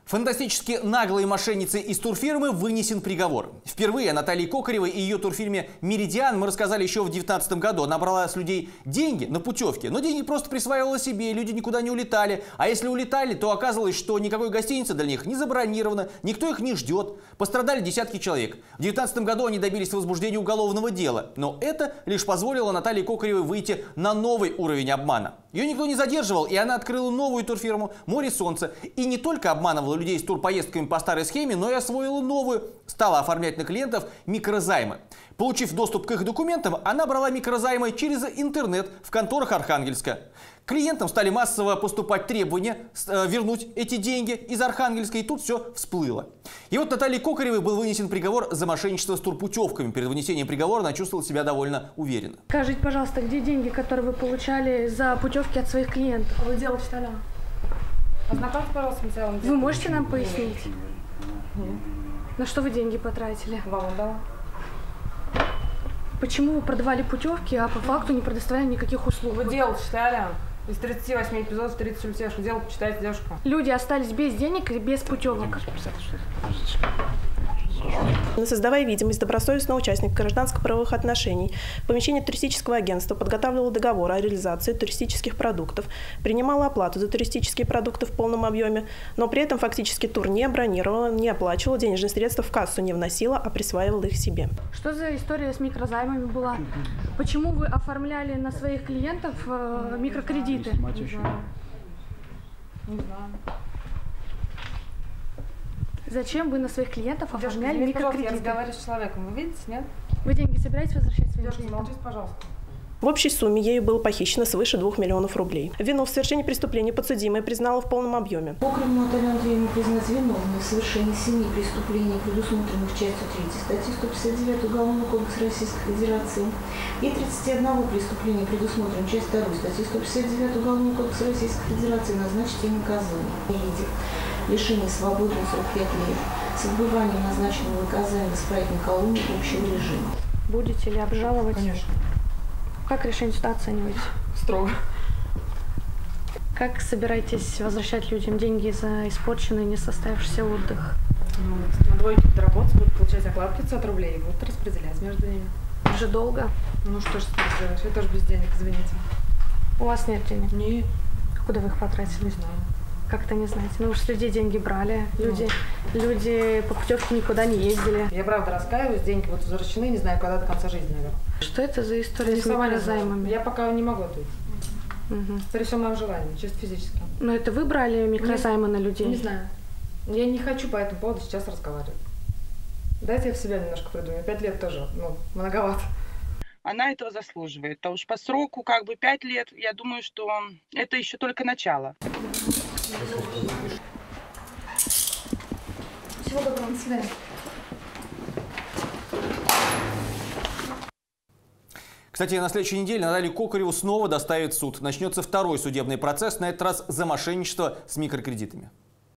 Фантастически наглой мошеннице из турфирмы вынесен приговор. Впервые о Наталье Кокаревой и ее турфирме «Меридиан» мы рассказали еще в 2019 году. Она брала с людей деньги на путевки, но деньги просто присваивала себе, люди никуда не улетали. А если улетали, то оказалось, что никакой гостиницы для них не забронировано, никто их не ждет. Пострадали десятки человек. В 2019 году они добились возбуждения уголовного дела. Но это лишь позволило Наталье Кокаревой выйти на новый уровень обмана. Ее никто не задерживал, и она открыла новую турфирму «Море Солнца». И не только обманывала людей с турпоездками по старой схеме, но и освоила новую. Стала оформлять на клиентов микрозаймы. Получив доступ к их документам, она брала микрозаймы через интернет в конторах Архангельска. Клиентам стали массово поступать требования вернуть эти деньги из Архангельска, и тут все всплыло. И вот Наталье Кокаревой был вынесен приговор за мошенничество с турпутевками. Перед вынесением приговора она чувствовала себя довольно уверенно. Скажите, пожалуйста, где деньги, которые вы получали за путевки от своих клиентов? Вы делали что-то? Ознакомьтесь, пожалуйста, с материалом. Вы можете нам пояснить? На что вы деньги потратили? Вам отдала. Почему вы продавали путевки, а по факту не предоставляли никаких услуг? Вы дело читали? Из 38 эпизодов 30 утешек. Дело почитайте, девушка. Люди остались без денег и без путевок. Создавая видимость добросовестного участника гражданско-правовых отношений, помещение туристического агентства подготавливало договор о реализации туристических продуктов, принимало оплату за туристические продукты в полном объеме, но при этом фактически тур не бронировала, не оплачивала, денежные средства в кассу не вносила, а присваивала их себе. Что за история с микрозаймами была? Почему вы оформляли на своих клиентов микрокредиты? Не знаю. Зачем вы на своих клиентов оформляли микрокредиты? Я разговариваю с человеком. Вы видите, нет? Вы деньги собираетесь возвращать своим Девушка, клиентам? молчите, пожалуйста. В общей сумме ею было похищено свыше 2 миллионов рублей. Вину в совершении преступления подсудимая признала в полном объеме. Кокареву Наталью Андреевну признать виновной в совершении 7 преступлений, предусмотренных частью 3 статьи 159 Уголовного кодекса Российской Федерации, и 31 преступления, предусмотренных частью 2 статьи 159 Уголовного кодекса Российской Федерации, назначить ей наказание в виде лишения свободы на срок 5 лет с отбыванием назначенного наказания в исправительной колонии общего режима. Будете ли обжаловать? Конечно. Как решение суда оцениваете? Строго. Как собираетесь возвращать людям деньги за испорченный, не состоявшийся отдых? Ну, на двойке подработать, будут получать оклад 500 рублей и будут распределять между ними. Уже долго? Ну что ж ты сделаешь? Я тоже без денег, извините. У вас нет денег? Не, Куда вы их потратили? не знаю. Как-то не знаете. Ну, вы же с людей деньги брали. Люди по путевке никуда не ездили. Я правда раскаиваюсь, деньги будут возвращены, не знаю, когда до конца жизни, наверное. Что это за история с Сама не знаю. микрозаймами? Я пока не могу ответить. Угу. При всем моем желании, чисто физически. Но это вы брали микрозаймы на людей? Не знаю. Я не хочу по этому поводу сейчас разговаривать. Дайте я в себя немножко придумаю. 5 лет тоже, многовато. Она этого заслуживает. А уж по сроку 5 лет, я думаю, что это еще только начало. Всего доброго, до свидания. Кстати, на следующей неделе Наталью Кокареву снова доставят в суд. Начнется второй судебный процесс, на этот раз за мошенничество с микрокредитами.